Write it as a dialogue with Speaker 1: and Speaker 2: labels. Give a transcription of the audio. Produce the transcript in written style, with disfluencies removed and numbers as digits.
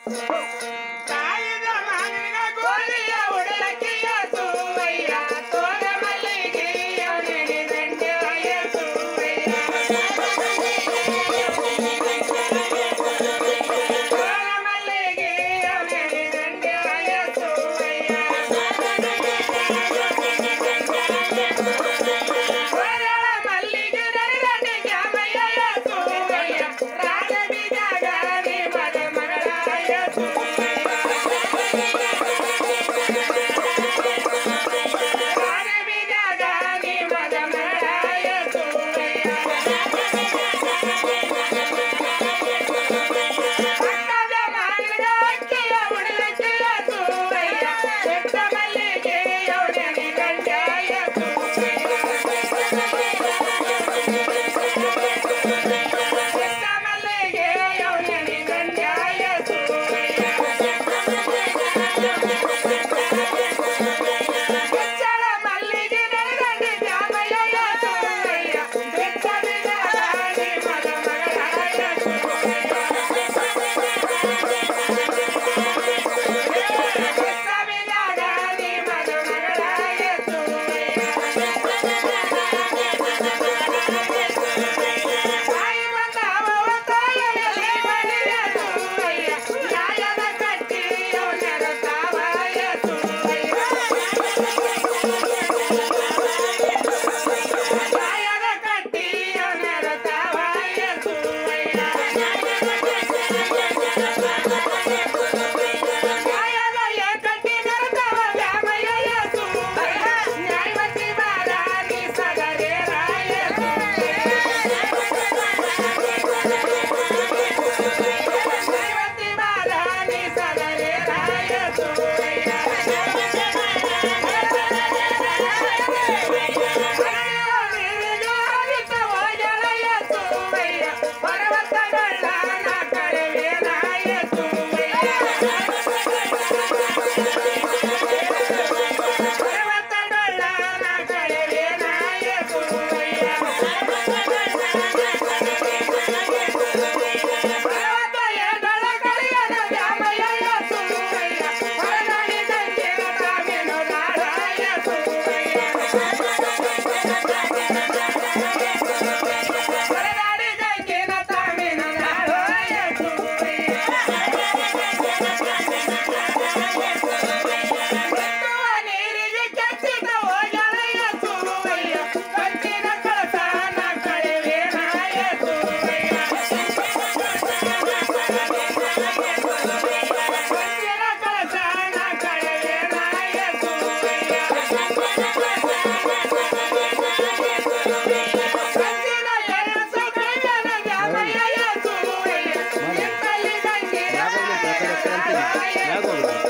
Speaker 1: ಕಾಯಿದ ಮಾನಿನ ಗೋಳಿಯ ಉಡಲಕ್ಕಿಯ ಸೂವಯ್ಯ ತೋರ ಮಲ್ಲಿಗೆಯ ನೆನೆದಂಡೆಯ ಸೂವಯ್ಯ ತೋರ ಮಲ್ಲಿಗೆಯ ನೆನೆದಂಡೆಯ ಸೂವಯ್ಯ ವರಳ ಮಲ್ಲಿಗೆ ನೆನೆದಂಡೆ ಜ್ಞಾಮಯ್ಯ ಸೂವಯ್ಯ ರಾಜ ಬೀಜಾಗ ಮದ ಮಗಳಾಯ ಸೂವಯ್ಯ ರಾಜ ಬೀಜಾಗ ಮದ ಮಗಳಾಯ ಸೂವಯ್ಯ ಅಕ್ಕದ ಮಾನಿನ ಅಕ್ಕಿಯ ಉಡಲಕ್ಕಿಯ ಸೂವಯ್ಯ ಎತ್ತ ಮಲ್ಲಿಗೆಯ ನೆನೆದಂಡೆಯ ಸೂವಯ್ಯ ಎತ್ತ ಮಲ್ಲಿಗೆಯ ನೆನೆದಂಡೆಯ ಸೂವಯ್ಯ ಹೆಚ್ಚಳ ಮಲ್ಲಿಗೆ ನೆನೆದಂಡೆ ಜ್ಞಾಮಯ್ಯ ಸೂವಯ್ಯ ಬೆಚ್ಚ ಬೀಜಾಗ ಮದ ಮಗಳಾಯ ಸೂವಯ್ಯ ಬೆಚ್ಚ ಬೀಜಾಗ ಮದ ಮಗಳಾಯ ಸೂವಯ್ಯ ತಾಯಿ ಬಂದವ ತಾಯಿಯಲ್ಲಿ ಬಳಿಯ ಸೂವಯ್ಯ ನ್ಯಾಯದ ಕಟ್ಟಿಯ ನೆರತಾವಯ ಸೂವಯ್ಯ ನ್ಯಾಯದ ಕಟ್ಟಿಯ ನೆರತಾವಯ ಸೂವಯ್ಯ ನ್ಯಾಯದ ಕಟ್ಟಿ ನೆರತಾವ ವ್ಯಾಮಯ್ಯ ಸೂವಯ್ಯ ನ್ಯಾಯವತಿ ಬಾರಾನಿ ಸಗರೆ ರಾಯ ಸೂವಯ್ಯ ನ್ಯಾಯವತಿ ಬಾರಾನಿ ಸಗರೆ ರಾಯ ಸೂವಯ್ಯ ನೀರಿಗೆ ಆದಿತ ಹೋಗಲಯ್ಯ ಸೂವಯ್ಯ ಪರ್ವತಗಳ ಕಳೆವೆ ನಾಯ ಸೂವಯ್ಯ ಪರ್ವತಗಳ ಕಳೆವೆ ನಾಯ ಸೂವಯ್ಯ ಪರ್ವತ ಎಡಳ ಕಳೆಯನ ದ್ಯಾಮಯ್ಯ ಸೂವಯ್ಯ ಹೊರನಾಡಿದಂಗೆ ತಾವೇನು ನಾರಾಯ ಸೂವಯ್ಯ ಹೊರನಾಡಿದಂಗೆ ತಾವೇನು ನಾರಾಯ ಸೂವಯ್ಯ ಎತ್ತುವ ನೀರಿಗೆ ಕೆತ್ತಿದ ಹೋಗಲಯ್ಯ ಸೂವಯ್ಯ ಕಂಚಿನ ಕಳಸಾನ ಕಳೆವೆ ನಾಯ ಸೂವಯ್ಯ ಕಂಚಿನ ಕಳಸಾನ ಕಳೆವೆ ನಾಯ ಸೂವಯ್ಯ ಕಂಚಿನ ಎಳಸು ಕೈಯನ ದ್ಯಾಮಯ್ಯ ಸೂವಯ್ಯ ನಿಂತಲ್ಲಿದಂಗೆ ನಾರಾಯ